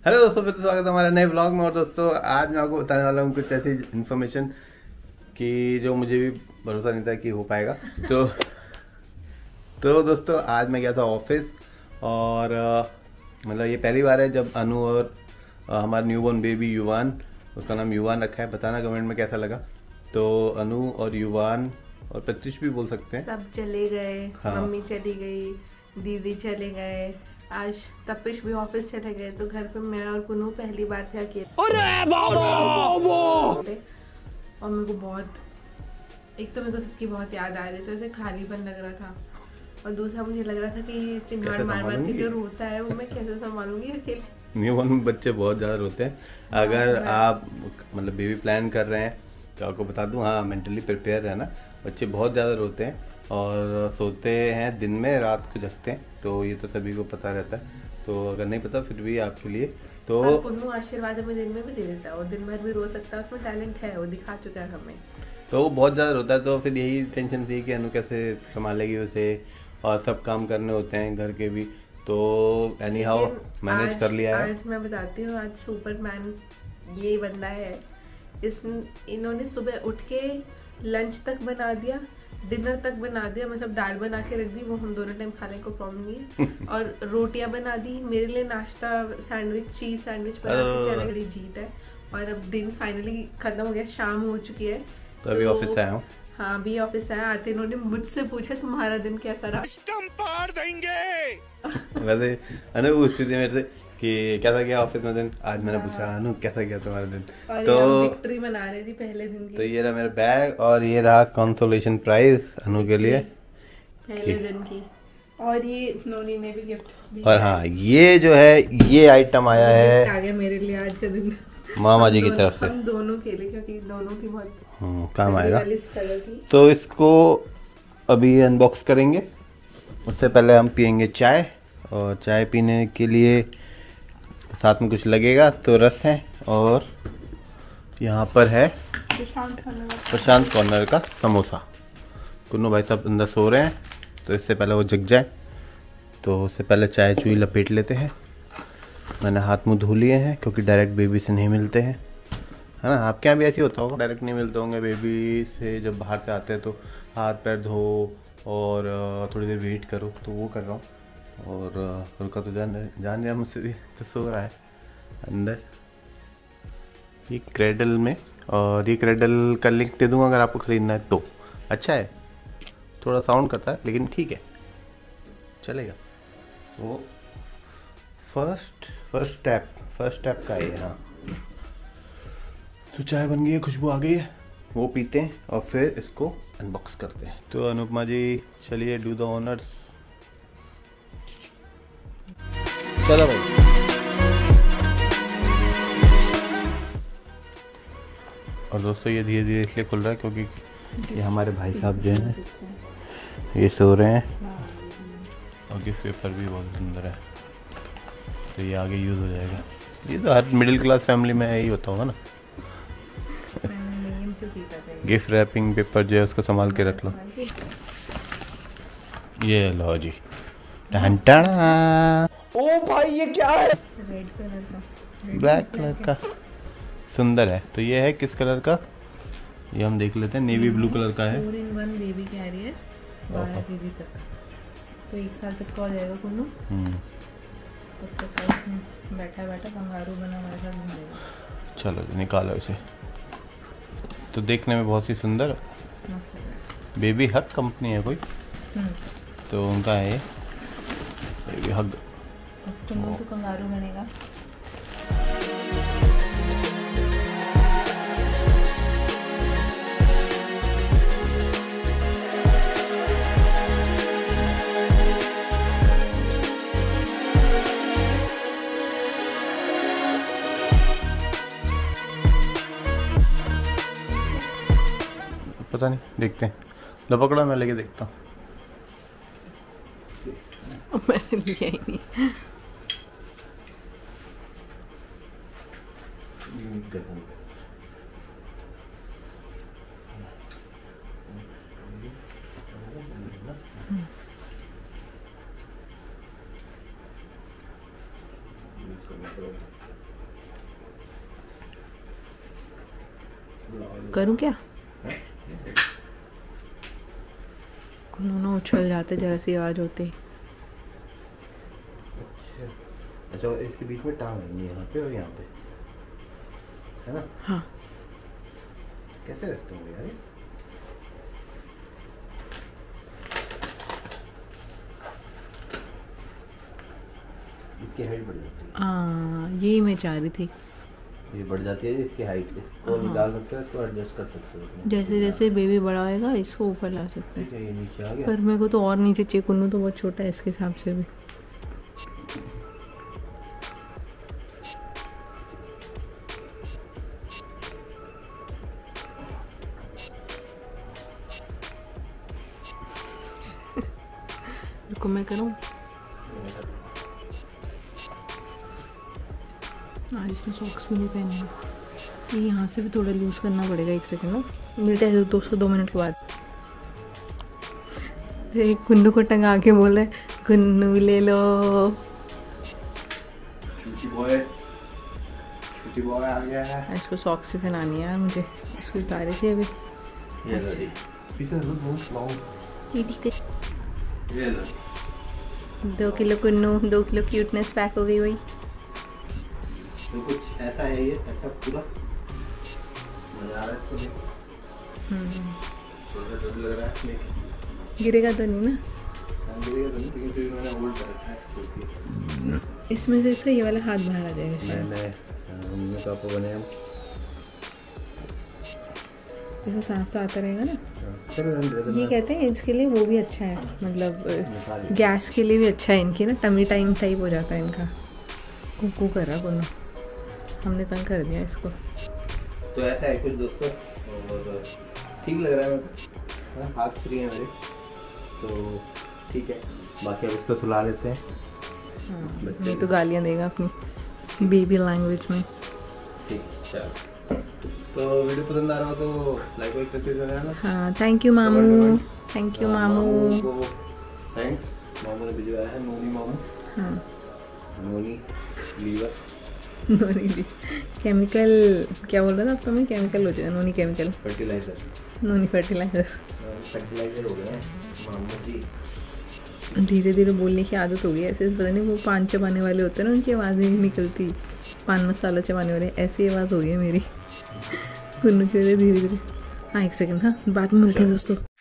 Hello दोस्तों, फिर स्वागत है हमारे नए ब्लॉग में। और दोस्तों आज मैं आपको बताने वाला हूँ कुछ ऐसी इन्फॉर्मेशन कि जो मुझे भी भरोसा नहीं था कि हो पाएगा। तो दोस्तों आज मैं गया था ऑफिस और मतलब ये पहली बार है जब अनु और हमारा न्यूबॉर्न बेबी युवान, उसका नाम युवान रखा है। बताना कमेंट में कैसा लगा। तो अनु और युवान और प्रत्युष भी बोल सकते हैं, सब चले गए। हाँ। मम्मी चली गई, दीदी चले गए, आज तपिश भी ऑफिस चले गए, तो घर पे मैं और कुनू पहली बार थे अकेले। और मेरे को बहुत, एक तो मेरे को सबकी बहुत याद आ रही थी, ऐसे खालीपन लग रहा था, और दूसरा मुझे लग रहा था कि चिंगाड़ मार मार के जो रोता है वो मैं कैसे संभालूंगी अकेले। न्यूबॉर्न में बच्चे बहुत ज़्यादा रोते हैं। अगर आप मतलब बेबी प्लान कर रहे हैं तो आपको बता दूं, हाँ मेंटली प्रिपेयर रहना। बच्चे बहुत ज़्यादा रोते हैं और सोते हैं दिन में, रात को जगते हैं, तो ये तो सभी को पता रहता है। तो अगर नहीं पता फिर भी आपके लिए तो कुन्नू आशीर्वाद हमें दिन में भी दे देता है और दिन भर भी रो सकता है, उसमें टैलेंट है, वो दिखा चुका है हमें। तो वो बहुत ज़्यादा रोता है, तो फिर यही टेंशन थी कि अनु कैसे संभालेगी उसे, और सब काम करने होते हैं घर के भी। तो एनी हाउ मैनेज कर लिया है। आज मैं बताती हूँ, आज सुपरमैन ये बंदा है। इन्होंने सुबह उठ के लंच तक बना दिया, डिनर तक बना दिया, मतलब दाल बना के रख दी, वो हम दोनों टाइम खाने को प्रॉब्लम नहीं है। और रोटियां बना दी मेरे लिए, नाश्ता सैंडविच, चीज सैंडविच बना के, चलो बड़ी जीत है। और अब दिन फाइनली खत्म हो गया, शाम हो चुकी है, तो अभी ऑफिस आया हूँ। हाँ अभी ऑफिस आया। आते इन्होंने मुझसे पूछा तुम्हारा दिन कैसा रहा, पार देंगे। वैसे अनु पूछती थी मेरे से कि कैसा गया ऑफिस में दिन। आज मैंने पूछा अनु कैसा गया तुम्हारा दिन, तो विक्ट्री मना रही थी पहले दिन की। तो ये रहा मेरा बैग और ये रहा कंसोलेशन प्राइज अनु के लिए पहले दिन की। और ये नोनी ने भी गिफ्ट। और हाँ ये जो है ये आइटम आया है, आ गया मेरे लिए आज का दिन, मामा जी की तरफ से। हम दोनों के लिए, क्योंकि दोनों की बहुत काम आएगा। थी। तो इसको अभी अनबॉक्स करेंगे, उससे पहले हम पियेंगे चाय। और चाय पीने के लिए साथ में कुछ लगेगा, तो रस है, और यहाँ पर है प्रशांत कॉर्नर का समोसा। कुन्नू भाई साहब अंदर सो रहे हैं, तो इससे पहले वो जग जाए तो उससे पहले चाय चुई लपेट लेते हैं। मैंने हाथ मुंह धो लिए हैं क्योंकि डायरेक्ट बेबी से नहीं मिलते हैं, है ना। आपके यहाँ भी ऐसे होता होगा, डायरेक्ट नहीं मिलते होंगे बेबी से। जब बाहर से आते हैं तो हाथ पैर धो और थोड़ी देर वेट करो, तो वो कर रहा हूँ। और उनका तो जान रहा मुझसे भी, तो सो रहा है अंदर ये क्रेडल में। और ये क्रेडल का लिंक दे दूँगा अगर आपको ख़रीदना है तो। अच्छा है, थोड़ा साउंड करता है लेकिन ठीक है, चलेगा। तो फर्स्ट स्टेप का है। हाँ तो चाय बन गई है, खुशबू आ गई है, वो पीते हैं और फिर इसको अनबॉक्स करते हैं। तो अनुपमा जी चलिए डू द ऑनर्स। चलो भाई। और दोस्तों ये धीरे धीरे इसलिए खुल रहा है क्योंकि ये हमारे भाई साहब जो हैं ये सो रहे हैं, और गिफ्ट पेपर भी बहुत सुंदर है, तो ये आगे यूज़ हो जाएगा। ये तो हर मिडिल क्लास फैमिली में यही होता होगा ना। गिफ्ट रैपिंग पेपर जो है उसको संभाल के रख लो। ये लो जी, ओ भाई ये क्या है, रेड कलर का, ब्लैक कलर का, सुंदर है। तो ये है किस कलर का, ये हम देख लेते हैं। नेवी ब्लू कलर का है। 4-in-1 बेबी कैरियर 12 केजी तक, तो 1 साल तक का हो जाएगा कुन्नू। तब तक बैठा बैठा कंगारू बना हमारे साथ घूमेगा। चलो निकालो इसे। तो देखने में बहुत ही सुंदर बेबी हग कंपनी है कोई, तो उनका है ये बेबी हग। कुन्नू तो कंगारू बनेगा। पता नहीं, देखते हैं। लो पकड़ा, मैं लेके देखता हूँ। मैंने लिया ही नहीं। करूँ क्या? कुन्नू उछल जाते जरा सी आवाज होती। अच्छा, इसके बीच में टांग है यहाँ पे और यहाँ पे, है ना? हाँ। कैसे रखते हो यार? इसकी हाइट बढ़ जाती है। हाँ, यही मैं चाह रही थी। ये बढ़ जाती है इसकी हाइट, इसको निकाल सकते हो, इसको एडजस्ट कर सकते हो। जैसे जैसे बेबी बड़ा होएगा इसको ऊपर ला सकते हैं। ये नीचे आ गया। पर मेरे को तो और नीचे चाहिए, कुन्नू तो बहुत छोटा है इसके हिसाब से भी। रुको मैं करूँ। आज इसने सॉक्स भी नहीं पहने हैं। ये यहाँ से भी थोड़ा लूज करना पड़ेगा। 1 सेकंड में मिलते हैं 2 मिनट के बाद। कुन्नू को टंगा के बोले कुन्नू ले लो। छोटी बॉय आ गया है। इसको सॉक्स भी पहनानी है यार मुझे। इसको उतारे थे अभी। ये लो, पीछे लो, बहुत लाओ। ये लो। 2 किलो कुन्नू, 2 किलो क्यूटनेस पैक हो गई भाई। तो कुछ ऐसा है ये सेटअप पूरा। मजा आ रहा है इसको देख। थोड़ा डर लग रहा है लेकिन गिरेगा तो नहीं ना? गिरेगा तो नहीं, लेकिन फिर मैंने होल्ड कर रखा है। इसमें से इसका ये वाला हाथ बाहर आ जाएगा। मैंने मम्मी पापा बने हम। इसको सांस तो आता रहेगा ना। चलो ये कहते हैं इसके लिए वो भी अच्छा है, मतलब गैस के लिए भी अच्छा है इनकी ना। टमी टाइम टाइप हो जाता है इनका। कुकू कर रहा कुन्नू, हमने तंग कर दिया इसको। तो ऐसा है कुछ दोस्तों, और ठीक लग रहा है मेरे को। हाथ फ्री है मेरे, तो ठीक है। बाकी अब इसको सुला लेते हैं। हाँ, ये तो गालियाँ देगा अपनी बेबी लैंग्वेज में। ठीक, चलो। तो वीडियो पसंद आ रहा हो तो लाइक वाइक करते रहना। हाँ, थैंक यू मामू। थैंक यू मामू। थैंक्स। मामू ने भिजवाया है, नोनी मामू। हाँ, नोनी लीवर। नोनी केमिकल क्या बोल रहा था आपको? मैं केमिकल हो जाएगा। Noni chemical, fertiliser. Noni fertiliser. Fertiliser हो गए हैं मामू जी। धीरे धीरे बोलने की आदत हो गई है। ऐसे पता नहीं वो पान चबाने वाले होते हैं ना, उनकी आवाज़ नहीं निकलती। पान मसाला चबाने वाले, ऐसी आवाज़ हो गई है मेरी। कुन्नू की धीरे धीरे। हाँ 1 सेकंड। हाँ, बाद में मिलते हैं दोस्तों।